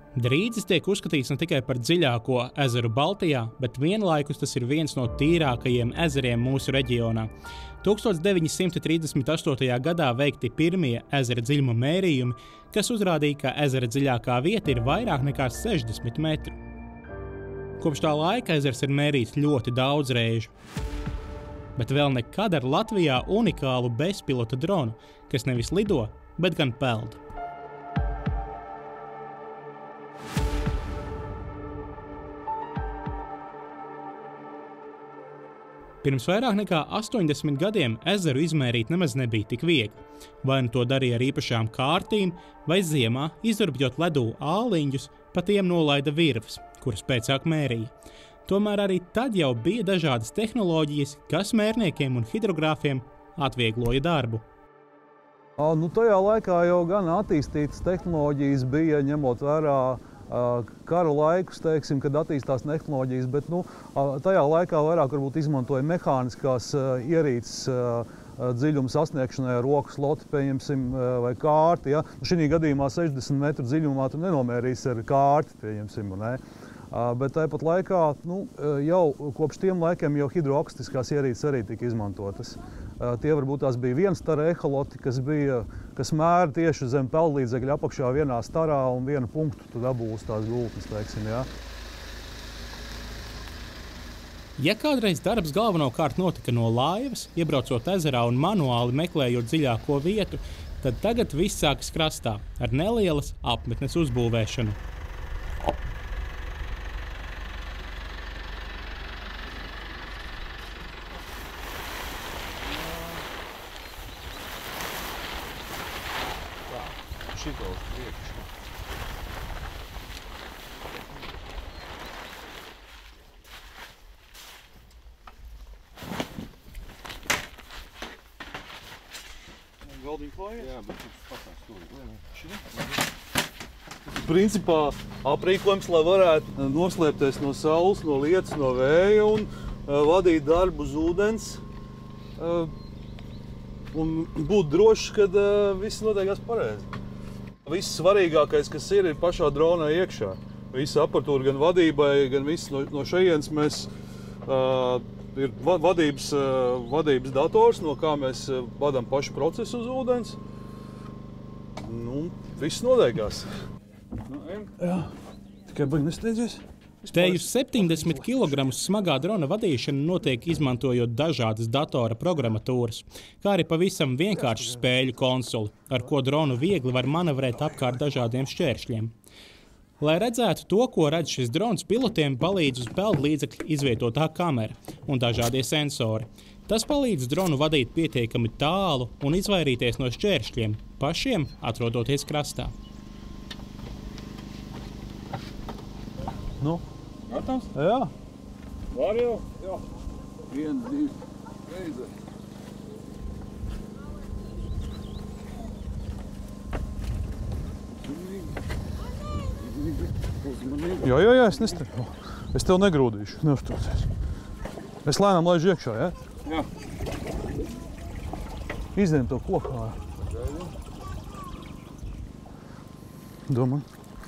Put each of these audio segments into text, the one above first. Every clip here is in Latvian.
Drīdzis tiek uzskatīts ne tikai par dziļāko ezeru Baltijā, bet vienlaikus tas ir viens no tīrākajiem ezeriem mūsu reģionā. 1938. gadā veikti pirmie ezera dziļuma mērījumi, kas uzrādīja, ka ezera dziļākā vieta ir vairāk nekā 60 metru. Kopš tā laika ezers ir mērīts ļoti daudz reižu, bet vēl nekad ar Latvijā unikālu bezpilota dronu, kas nevis lido, bet gan peld. Pirms vairāk nekā 80 gadiem ezeru izmērīt nemaz nebija tik viegli. Vai nu to darīja ar īpašām kārtīm, vai ziemā, izurbjot ledū āliņģus, pa tiem nolaida virves, kuras pēcāk mērīja. Tomēr arī tad jau bija dažādas tehnoloģijas, kas mērniekiem un hidrogrāfiem atviegloja darbu. Tajā laikā jau gan attīstītas tehnoloģijas bija, ņemot vērā kara laikus, teiksim, kad attīstās tehnoloģijas, bet tajā laikā vairāk varbūt izmantoja mehāniskās ierīces dziļuma sasniegšanai ar rokas loti, pieņemsim, vai kārti. Ja? Šī gadījumā 60 metru dziļumā tu nenomērīsi ar kārti, pieņemsim, ne? Bet tāpat laikā, jau kopš tiem laikiem jau hidroakustiskās ierīces arī tika izmantotas. Tie varbūt tās bija vienstara eholoti, kas mēra tieši zem peldlīdzekļa apakšā vienā starā un vienu punktu tu dabū uz tās gultnes, teiksim, jā. Ja kādreiz darbs galvenokārt notika no laivas, iebraucot ezerā un manuāli meklējot dziļāko vietu, tad tagad viss sākas krastā ar nelielas apmetnes uzbūvēšanu. Principā aprīkojums, lai varētu noslēpties no saules, no lietus, no vēja un vadīt darbu uz ūdens un būt drošs, kad viss notiekās pareizi. Viss svarīgākais, kas ir pašā dronā iekšā. Visa aparatūra gan vadībai, gan viss no šejienes mēs ir vadības dators, no kā mēs vadām pašu procesu uz ūdens. Viss notiekās. Jā, tikai baigi nesteidzies. Tējus 70 kg smagā drona vadīšana notiek izmantojot dažādas datora programmatūras, kā arī pavisam vienkāršu spēļu konsoli, ar ko dronu viegli var manevrēt apkārt dažādiem šķēršļiem. Lai redzētu to, ko redz šis drons, pilotiem palīdz uz peldlīdzekļa izvietotā kamera un dažādie sensori. Tas palīdz dronu vadīt pietiekami tālu un izvairīties no šķēršļiem, pašiem atrodoties krastā. Gatavs? Jā. Var jau? Jā. 1, 2, 3. Jā, es nestēju. Es tev negrūdīšu, neuztraucies. Es lēnām laižu iekšā, jā? Jā. Izņem to kokā. Domā.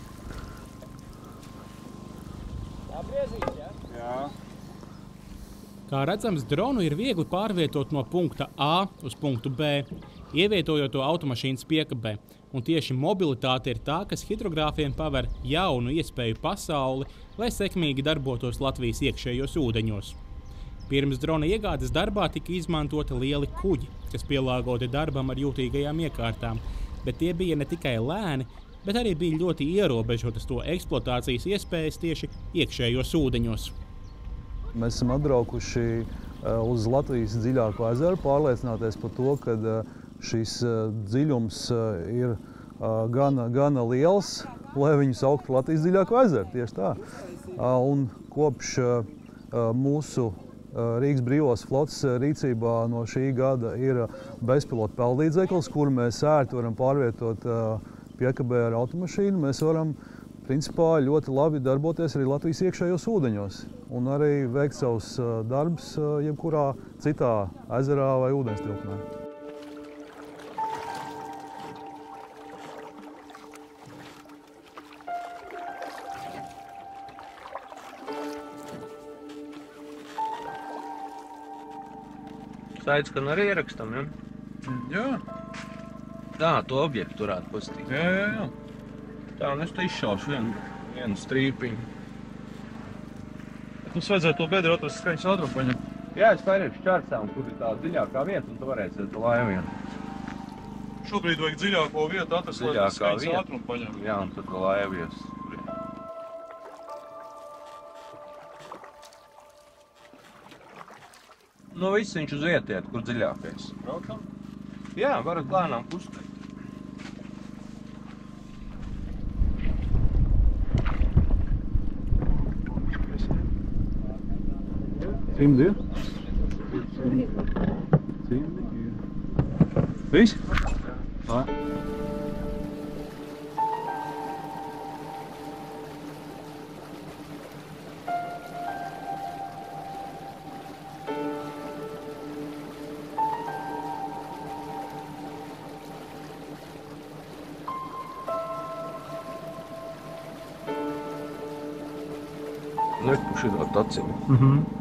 Kā redzams, dronu ir viegli pārvietot no punkta A uz punktu B, ievietojot to automašīnas piekabē. Un tieši mobilitāte ir tā, kas hidrogrāfiem paver jaunu iespēju pasauli, lai sekmīgi darbotos Latvijas iekšējos ūdeņos. Pirms drona iegādes darbā tika izmantoti lieli kuģi, kas pielāgoti darbam ar jūtīgajām iekārtām, bet tie bija ne tikai lēni, bet arī bija ļoti ierobežotas to eksploatācijas iespējas tieši iekšējos ūdeņos. Mēs esam atbraukuši uz Latvijas dziļāko ezeru, pārliecināties par to, ka šis dziļums ir gana liels, lai viņu sauktu Latvijas dziļāko ezeru, tieši tā. Un kopš mūsu Rīgas brīvās flotes rīcībā no šī gada ir bezpilota peldlīdzeklis, kuru mēs ērti varam pārvietot piekabē ar automašīnu. Mēs varam principā ļoti labi darboties arī Latvijas iekšējos ūdeņos un arī veikt savus darbus jebkurā citā ezerā vai ūdenstilpnē. aicinu arī ierakstam, ja? Jā. Tā, to objektu turētu pozitīvi. Jā. Tā, un es te izšaušu vienu strīpiņu. Mums vajadzētu to bedru atrast skaņas ātrumu paņemt. Jā, es paiešu čārcām, kur ir tā dziļākā vieta, un tu varēsi to laivienu. Šobrīd vajag dziļāko vietu atrast, lai tas skaņas ātrumu paņem. Jā, un tad laivies. Nu, viss viņš uz vietiet, kur dziļākais. Braucam? Jā, varat lēnām kustēt. Cimdi ir? Viss? Tā. Nepuši ir acīm.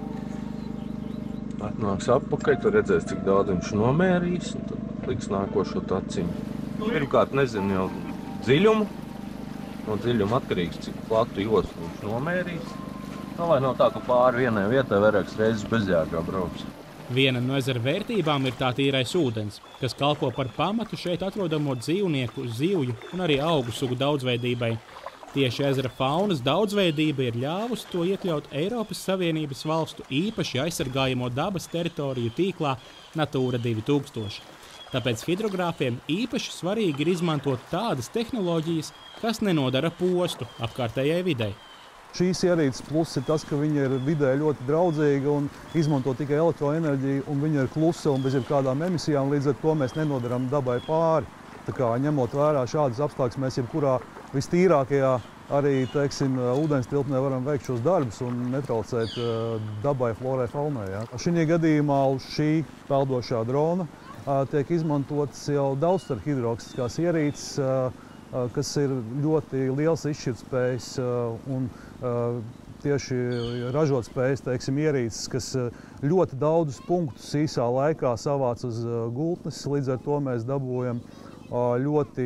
Atnāks atpakaļ, tu redzēsi, cik daudz viņš nomērīs, un tad liks nākošo taciņu. Pirmkārt, nezinu jau dziļumu. No dziļuma atkarīgs, cik platu joslu viņš nomērīs. Lai nav tā, ka pāri vienai vietai vairākas reizes bezjēgā brauks. Viena no ezera vērtībām ir tā tīrais ūdens, kas kalpo par pamatu šeit atrodamo dzīvnieku, zivju un arī augu sugu daudzveidībai. Tieši ezera faunas daudzveidība ir ļāvusi to iekļaut Eiropas Savienības valstu īpaši aizsargājamo dabas teritoriju tīklā Natūra 2000. Tāpēc hidrogrāfiem īpaši svarīgi ir izmantot tādas tehnoloģijas, kas nenodara postu apkārtējai videi. Šīs ierīces pluss ir tas, ka viņa ir vidē ļoti draudzīga un izmanto tikai elektroenerģiju, un viņa ir klusa un bez jebkādām emisijām, līdz ar to mēs nenodaram dabai pāri. Tā kā ņemot vērā šādas apstākļus, mēs jebkurā vistīrākajā arī, teiksim, ūdens tilpnē varam veikt šos darbus un netraucēt dabai, florai, faunai. Ja. Šī gadījumā uz šī peldošā drona tiek izmantotas jau daudzstarp hidroakustiskās ierīces, kas ir ļoti liels izšķirtspējas un tieši ražotspējas, teiksim, ierīces, kas ļoti daudzus punktus īsā laikā savāc uz gultnes. Līdz ar to mēs dabūjam ļoti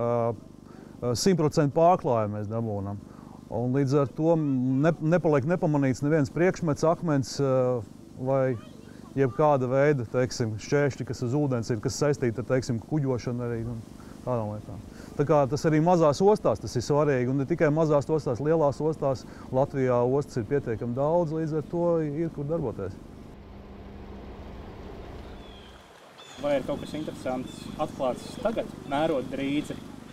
100% pārklājumu mēs dabūnam. Un līdz ar to nepaliek nepamanīts neviens priekšmets, akmens vai jebkāda veida, teiksim, šķēršļi, kas uz ūdens ir, kas saistīti ar, teiksim, kuģošanu arī tādām lietām. Tā kā tas arī mazās ostās tas ir svarīgi, un ne tikai mazās ostās, lielās ostās. Latvijā ostas ir pietiekami daudz, līdz ar to ir, kur darboties. Vai ir kaut kas interesants atklāts tagad, mērot drīdzi?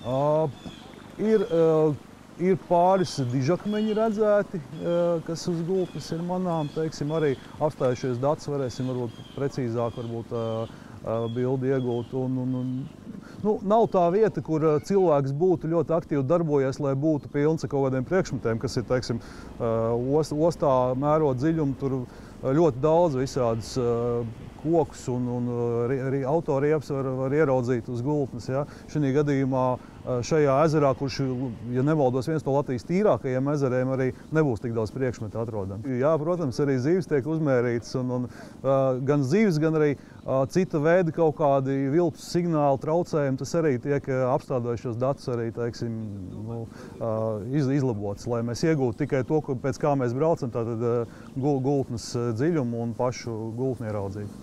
Ir pāris dižakmeņi redzēti, kas uz gultnes ir manām. Teiksim, arī apstājušies datus varēsim varbūt precīzāk bildi iegūt. Nav tā vieta, kur cilvēks būtu ļoti aktīvi darbojies, lai būtu pilns ar kaut kādiem priekšmetiem, kas ir, teiksim, ostā mērot dziļumu. Tur ļoti daudz visādas kokus un autoriepas var ieraudzīt uz gultnes. Ja. Šī gadījumā šajā ezerā, kurš, ja nemaldos, viens no Latvijas tīrākajiem ezeriem, arī nebūs tik daudz priekšmetu atrodami. Jā, protams, arī zivis tiek uzmērītas, un gan zivis, gan arī cita veida kaut kādi viltus signāli traucējumi, tas arī tiek apstrādājušos datus arī, teiksim, izlabots, lai mēs iegūtu tikai to, pēc kā mēs braucam, tātad gultnes dziļumu un pašu gultni ieraudzīt.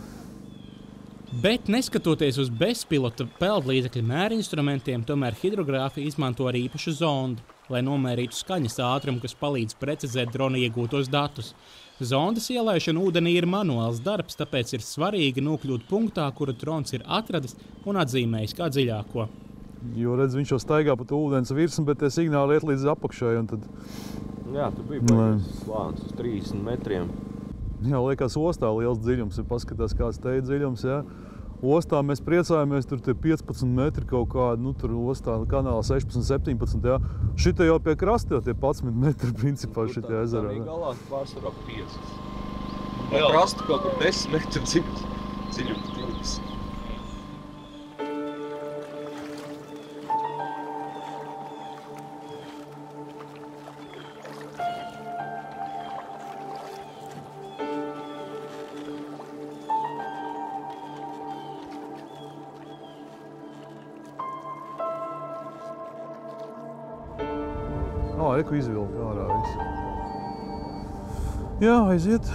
Bet, neskatoties uz bezpilota peldlīdzekļa mērinstrumentiem, tomēr hidrogrāfi izmanto arī īpašu zondi, lai nomērītu skaņas ātrumu, kas palīdz precizēt drona iegūtos datus. Zondas ielaišana ūdenī ir manuāls darbs, tāpēc ir svarīgi nokļūt punktā, kuru drons ir atradis un atzīmējis kā dziļāko. Jo, redz, viņš jau staigā pa ūdens virsmu, bet tie signāli iet līdz apakšai. Tad... Jā, tu bija slānis uz 30 metriem. Jā, liekas, ostā liels dziļums ir. Paskatās, kāds te ir dziļums. Jā. Ostā mēs priecājamies, tur tie 15 metri kaut kādi, tur ostā kanāla 16, 17. Jā. Šitie jau pie krasta, tie 11 metri principā šitie ezerā. Tā galā pārsvarā 5. Pie krasta kaut kur 10 metri dziļums. Reku izvilka ārā visu. Jā, aiziet.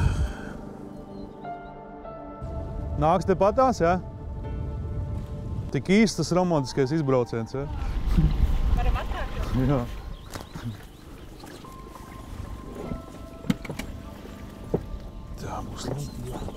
Nāks te patās, jā? Tik īsti tas romantiskais izbrauciens, jā? Varam atkārtot? Jā. Tā būs labi.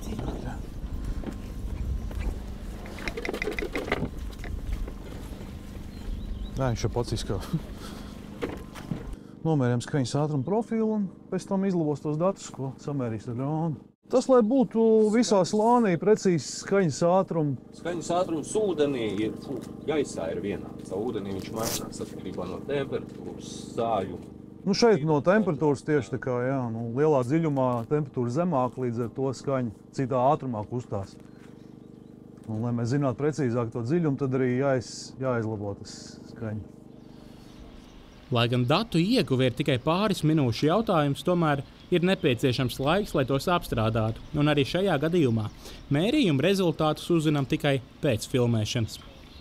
Nē, viņš jau pats izskā. Nomērījām skaņas ātrumu profilu un pēc tam izlabos tos datus, ko samērīs ar dronu. Tas, lai būtu visā slānī precīzi skaņas ātrumu. Skaņas ātrums ūdenī ir, gaisā ir vienāds. Ūdenī viņš mainās atkarībā no temperatūras, sājuma. Nu šeit no temperatūras tieši tā kā, jā, nu, lielā dziļumā temperatūra zemāka, līdz ar to skaņa citā ātrumā kustās. Un, lai mēs zinātu precīzāk to dziļumu, tad arī jāizlabo tas skaņa. Lai gan datu ieguve ir tikai pāris minūšu jautājums, tomēr ir nepieciešams laiks, lai tos apstrādātu. Un arī šajā gadījumā mērījuma rezultātus uzzinām tikai pēc filmēšanas.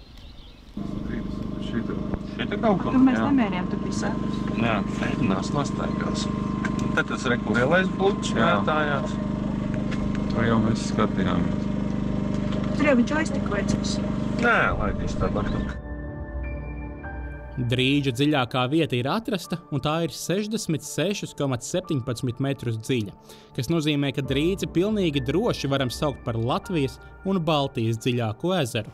Šeit ir kaut kā. Tur mēs nemērījām, tur bija saturs. Jā, fēdinās nostaigās. Tad tas lielais bluķis vērtājās. To jau mēs skatījāmies. Tur jau viņš joystick vajadzēs. Nē, laidīs tā baktāk. Drīģa dziļākā vieta ir atrasta, un tā ir 66,17 metrus dziļa, kas nozīmē, ka Drīdzi pilnīgi droši varam saukt par Latvijas un Baltijas dziļāko ezeru.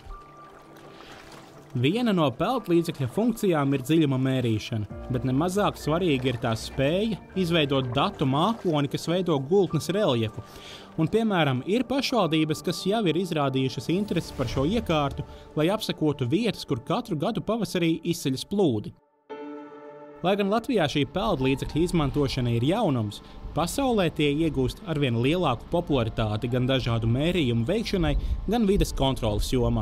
Viena no peldlīdzekļa funkcijām ir dziļuma mērīšana, bet nemazāk svarīga ir tā spēja izveidot datu mākoni, kas veido gultnes reljefu. Un, piemēram, ir pašvaldības, kas jau ir izrādījušas interesi par šo iekārtu, lai apsekotu vietas, kur katru gadu pavasarī izceļas plūdi. Lai gan Latvijā šī peldlīdzekļa izmantošana ir jaunums, pasaulē tie iegūst arvien lielāku popularitāti gan dažādu mērījumu veikšanai, gan vides kontroles jomā.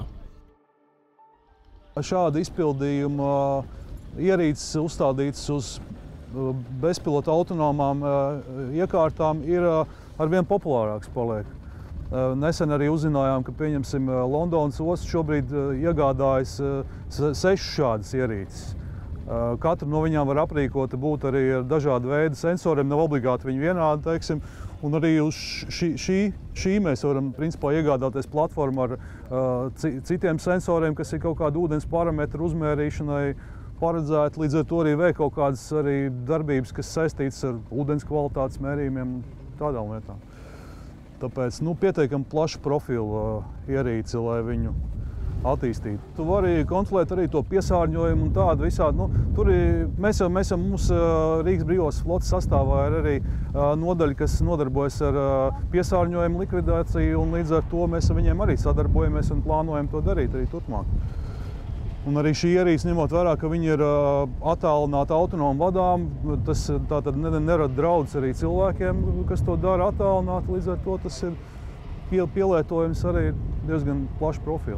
Šāda izpildījuma ierīces uzstādītas uz bezpilota autonomām iekārtām ir arvien populārāks paliek. Nesen arī uzzinājām, ka, pieņemsim, Londonas osta šobrīd iegādājas 6 šādas ierīces. Katra no viņām var aprīkota būt arī ar dažādu veidu sensoriem, nav obligāti viņi vienādi, teiksim. Un arī uz šī mēs varam principā iegādāties platformu ar citiem sensoriem, kas ir kaut kādu ūdens parametru uzmērīšanai paredzēti. Līdz ar to arī veikt kaut kādas arī darbības, kas saistītas ar ūdens kvalitātes mērījumiem, tādām lietām. Tāpēc pietiekami plašu profilu ierīci, lai viņu attīstītu. Tu vari kontrolēt arī to piesārņojumu un tādu visādi. Mums Rīgas brīvās flotes sastāvā ir arī nodaļa, kas nodarbojas ar piesārņojumu likvidāciju, un līdz ar to mēs ar viņiem arī sadarbojamies un plānojam to darīt arī turpmāk. Un arī šī ierīce, ņemot vērā, ka viņi ir attālināti autonomu vadām, tas tātad nerada draudus arī cilvēkiem, kas to dara attālināti, līdz ar to tas ir pielietojums arī diezgan plašu profilu.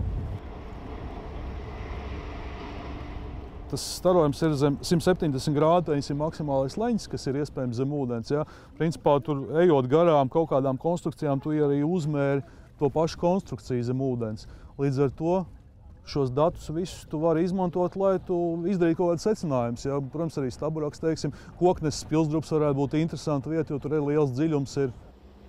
Tas starojums ir zem 170 grādu, tas ir maksimālais leņķis, kas ir iespējams zem ūdens. Ja? Principā, tur ejot garām kaut kādām konstrukcijām, tu arī uzmēri to pašu konstrukciju zem ūdens. Līdz ar to šos datus visus tu vari izmantot, lai tu izdarītu kaut kādus secinājumus. Ja? Protams, arī Staburaks, teiksim, Kokneses pilsdrupes varētu būt interesanta vieta, jo tur arī liels dziļums ir.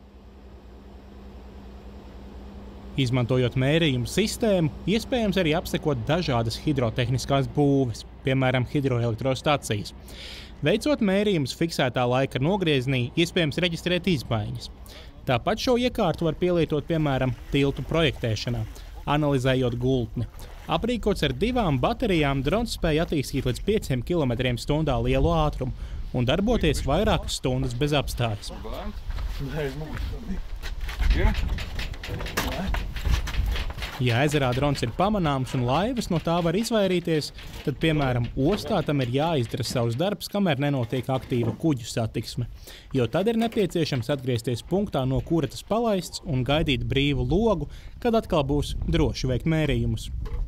Izmantojot mērījumu sistēmu, iespējams arī apsekot dažādas hidrotehniskās būves, piemēram, hidroelektrostacijas. Veicot mērījumus fiksētā laika nogriezienī, iespējams reģistrēt izmaiņas. Tāpat šo iekārtu var pielietot, piemēram, tiltu projektēšanā, analizējot gultni. Aprīkots ar 2 baterijām, drons spēja attīstīt līdz 5 km/h lielu ātrumu un darboties vairākas stundas bez apstājas. Ja ezerā drons ir pamanāms un laivas no tā var izvairīties, tad, piemēram, ostā tam ir jāizdara savs darbs, kamēr nenotiek aktīva kuģu satiksme. Jo tad ir nepieciešams atgriezties punktā, no kura tas palaists, un gaidīt brīvu logu, kad atkal būs droši veikt mērījumus.